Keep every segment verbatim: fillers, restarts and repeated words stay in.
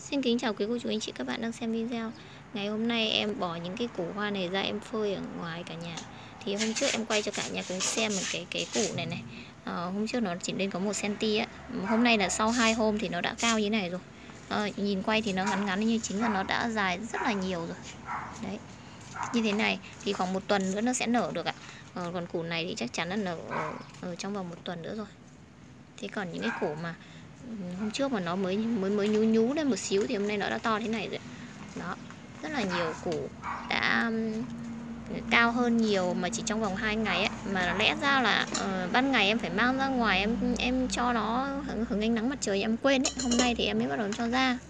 Xin kính chào quý cô chú anh chị các bạn đang xem video. Ngày hôm nay em bỏ những cái củ hoa này ra em phơi ở ngoài cả nhà. Thì hôm trước em quay cho cả nhà cùng xem một cái cái củ này này. À, hôm trước nó chỉ lên có một xăng-ti-mét á. Hôm nay là sau hai hôm thì nó đã cao như này rồi. À, nhìn quay thì nó ngắn ngắn nhưng chính là nó đã dài rất là nhiều rồi. Đấy. Như thế này thì khoảng một tuần nữa nó sẽ nở được ạ. À, còn củ này thì chắc chắn là nở ở, ở trong vòng một tuần nữa rồi. Thế còn những cái củ mà hôm trước mà nó mới mới mới nhú nhú lên một xíu thì hôm nay nó đã to thế này rồi. Đó, rất là nhiều củ đã cao hơn nhiều mà chỉ trong vòng hai ngày ấy. Mà lẽ ra là uh, ban ngày em phải mang ra ngoài em em cho nó hứng ánh nắng mặt trời, em quên ấy. Hôm nay thì em mới bắt đầu em cho ra.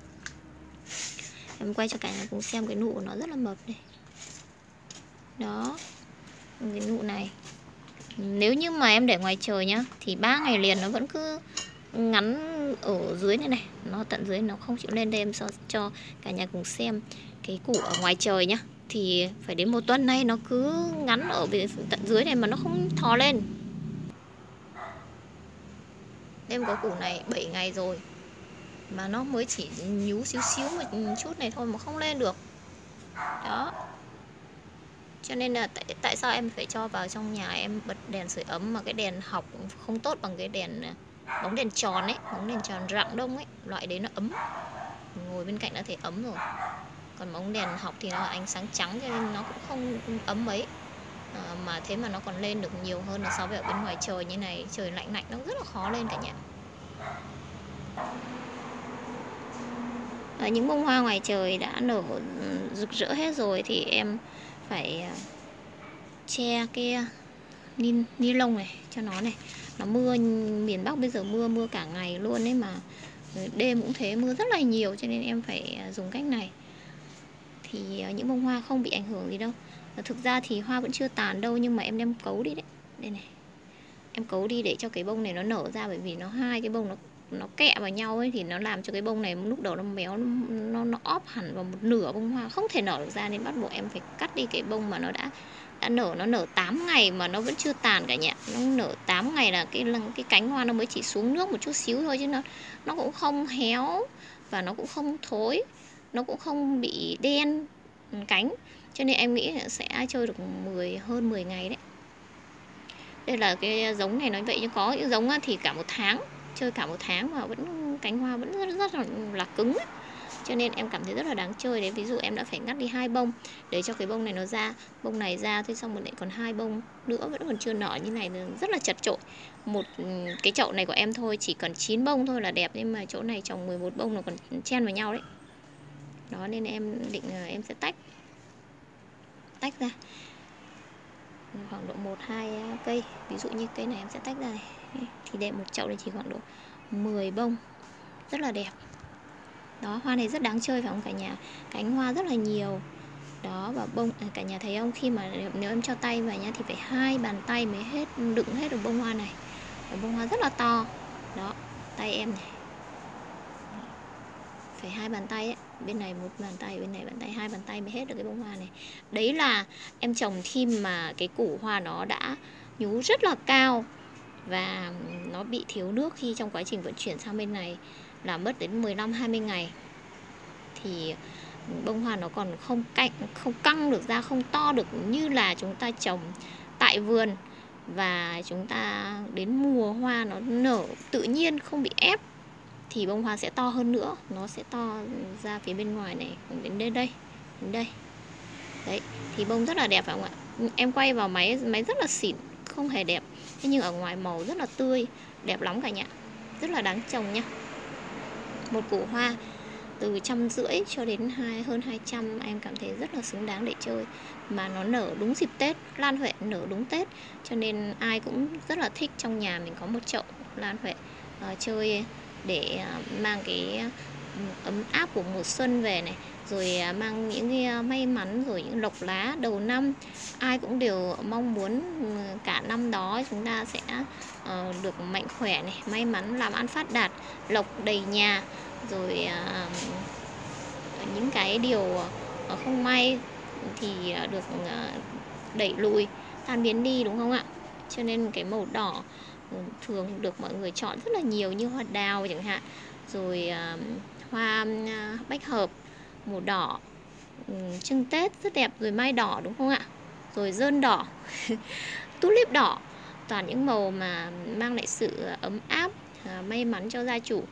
Em quay cho cả nhà cùng xem cái nụ của nó rất là mập này. Đó, cái nụ này nếu như mà em để ngoài trời nhá thì ba ngày liền nó vẫn cứ ngắn ở dưới này này, nó tận dưới nó không chịu lên. Đây em cho, cho cả nhà cùng xem cái củ ở ngoài trời nhá, thì phải đến một tuần nay nó cứ ngắn ở tận dưới này mà nó không thò lên. Em có củ này bảy ngày rồi mà nó mới chỉ nhú xíu xíu một chút này thôi mà không lên được. Đó, cho nên là tại, tại sao em phải cho vào trong nhà em bật đèn sưởi ấm, mà cái đèn học không tốt bằng cái đèn bóng đèn tròn ấy, bóng đèn tròn rạng đông ấy, loại đấy nó ấm, ngồi bên cạnh đã thấy ấm rồi. Còn bóng đèn học thì nó là ánh sáng trắng cho nên nó cũng không ấm mấy, à, mà thế mà nó còn lên được nhiều hơn là so với ở bên ngoài trời như này. Trời lạnh lạnh nó rất là khó lên cả nhà. À, những bông hoa ngoài trời đã nở rực rỡ hết rồi thì em phải che cái ni, ni lông này cho nó này. Nó mưa, miền Bắc bây giờ mưa mưa cả ngày luôn ấy, mà đêm cũng thế, mưa rất là nhiều cho nên em phải dùng cách này. Thì những bông hoa không bị ảnh hưởng gì đâu. Thực ra thì hoa vẫn chưa tàn đâu, nhưng mà em đem cấu đi đấy. Đây này, em cấu đi để cho cái bông này nó nở ra, bởi vì nó hai cái bông nó nó kẹ vào nhau ấy thì nó làm cho cái bông này lúc đầu nó méo, nó nó, nó óp hẳn vào một nửa bông hoa, không thể nở được ra, nên bắt buộc em phải cắt đi cái bông mà nó đã đã nở. Nó nở tám ngày mà nó vẫn chưa tàn cả nhà. Nó nở tám ngày là cái cái cánh hoa nó mới chỉ xuống nước một chút xíu thôi, chứ nó nó cũng không héo và nó cũng không thối, nó cũng không bị đen cánh, cho nên em nghĩ là sẽ chơi được mười hơn mười ngày đấy. Đây là cái giống này nói vậy, chứ có những giống thì cả một tháng, chơi cả một tháng mà vẫn cánh hoa vẫn rất, rất là, là cứng ấy. Cho nên em cảm thấy rất là đáng chơi đấy. Ví dụ em đã phải ngắt đi hai bông để cho cái bông này nó ra, bông này ra, thế xong rồi lại còn hai bông nữa vẫn còn chưa nở như này, rất là chật chội. Một cái chậu này của em thôi chỉ cần chín bông thôi là đẹp, nhưng mà chỗ này trồng mười một bông nó còn chen vào nhau đấy. Đó, nên em định là em sẽ tách tách ra khoảng độ một hai cây. Ví dụ như cây này em sẽ tách ra này, thì để một chậu này chỉ khoảng độ mười bông, rất là đẹp. Đó, hoa này rất đáng chơi phải không cả nhà? Cánh hoa rất là nhiều. Đó, và bông à, cả nhà thấy không? Khi mà nếu em cho tay vào nhá thì phải hai bàn tay mới hết đựng hết được bông hoa này. Và bông hoa rất là to. Đó, tay em này phải hai bàn tay ấy. Bên này một bàn tay, bên này bàn tay, hai bàn tay mới hết được cái bông hoa này. Đấy là em trồng khi mà cái củ hoa nó đã nhú rất là cao và nó bị thiếu nước khi trong quá trình vận chuyển sang bên này, là mất đến mười lăm hai mươi ngày thì bông hoa nó còn không cạnh, không căng được ra, không to được như là chúng ta trồng tại vườn. Và chúng ta đến mùa hoa nó nở tự nhiên, không bị ép, thì bông hoa sẽ to hơn nữa. Nó sẽ to ra phía bên ngoài này, đến đây đây, đến đây. Đấy, thì bông rất là đẹp phải không ạ? Em quay vào máy, máy rất là xịn, không hề đẹp. Thế nhưng ở ngoài màu rất là tươi, đẹp lắm cả nhà. Rất là đáng trồng nhá. Một củ hoa từ trăm rưỡi cho đến hai, hơn hai trăm, em cảm thấy rất là xứng đáng để chơi. Mà nó nở đúng dịp Tết, lan huệ nở đúng Tết, cho nên ai cũng rất là thích trong nhà mình có một chậu lan huệ uh, chơi để uh, mang cái uh, ấm áp của mùa xuân về này, rồi uh, mang những cái uh, may mắn, rồi những lộc lá đầu năm. Ai cũng đều mong muốn uh, cả năm đó chúng ta sẽ uh, được mạnh khỏe này, may mắn, làm ăn phát đạt, lộc đầy nhà, rồi uh, những cái điều uh, không may thì uh, được uh, đẩy lùi, tan biến đi, đúng không ạ? Cho nên cái màu đỏ thường được mọi người chọn rất là nhiều, như hoa đào chẳng hạn, rồi à, hoa à, bách hợp màu đỏ, ừ, trưng Tết rất đẹp, rồi mai đỏ đúng không ạ? Rồi dơn đỏ, tulip đỏ, toàn những màu mà mang lại sự ấm áp, à, may mắn cho gia chủ.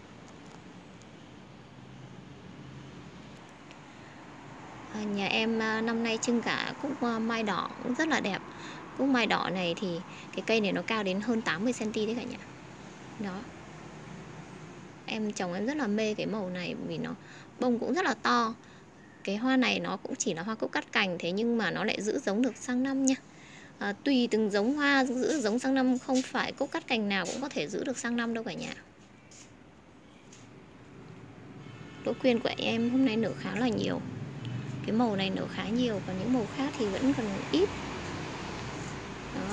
À, nhà em à, năm nay trưng cả cúc à, mai đỏ cũng rất là đẹp. Cúc mai đỏ này thì cái cây này nó cao đến hơn tám mươi xăng ti mét đấy cả nhà. Đó. Em chồng em rất là mê cái màu này vì nó bông cũng rất là to. Cái hoa này nó cũng chỉ là hoa cúc cắt cành, thế nhưng mà nó lại giữ giống được sang năm nha. À, tùy từng giống hoa giữ giống sang năm, không phải cúc cắt cành nào cũng có thể giữ được sang năm đâu cả nhà. Đỗ quyên của em hôm nay nở khá là nhiều. Cái màu này nở khá nhiều, còn những màu khác thì vẫn còn ít. Đó.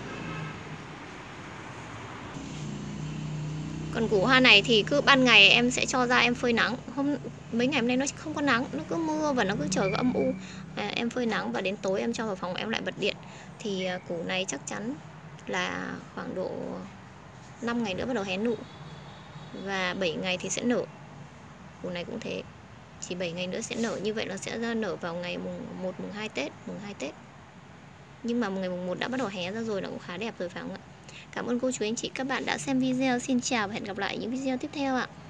Còn củ hoa này thì cứ ban ngày em sẽ cho ra em phơi nắng. Hôm mấy ngày hôm nay nó không có nắng, nó cứ mưa và nó cứ trời âm u. À, em phơi nắng và đến tối em cho vào phòng em lại bật điện. Thì củ này chắc chắn là khoảng độ năm ngày nữa bắt đầu hé nụ. Và bảy ngày thì sẽ nở. Củ này cũng thế. Chỉ bảy ngày nữa sẽ nở, như vậy nó sẽ ra nở vào ngày mùng một, mùng hai Tết, mùng hai Tết. Nhưng mà ngày mùng một đã bắt đầu hé ra rồi là cũng khá đẹp rồi phải không ạ? Cảm ơn cô chú anh chị các bạn đã xem video. Xin chào và hẹn gặp lại những video tiếp theo ạ.